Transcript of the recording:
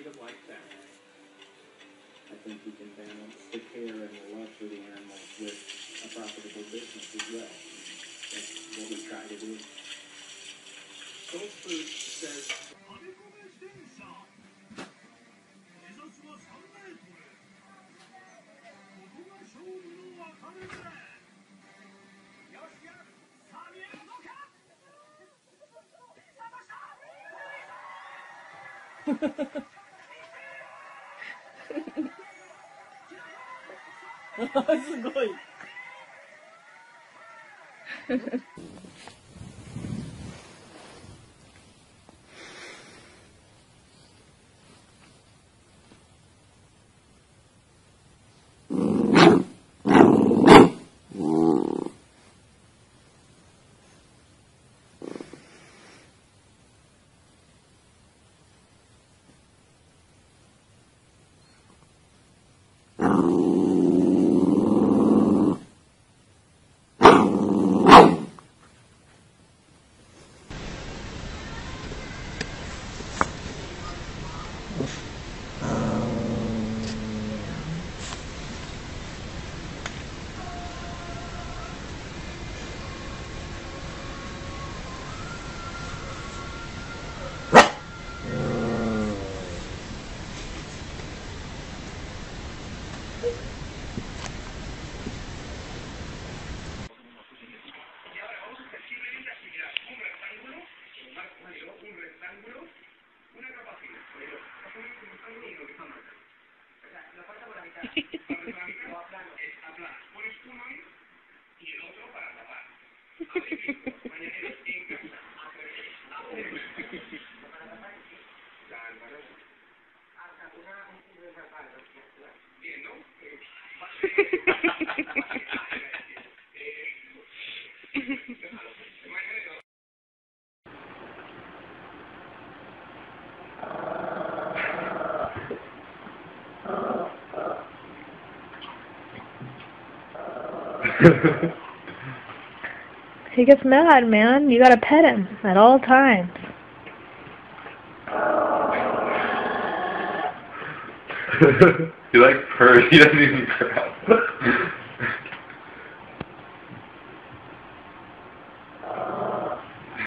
treat them like family. I think you can balance the care and the love for the animals with a profitable business as well. That's what we try to do. Soul Food says...すごい。 He gets mad, man. You gotta pet him at all times. He like purrs. He doesn't even purr.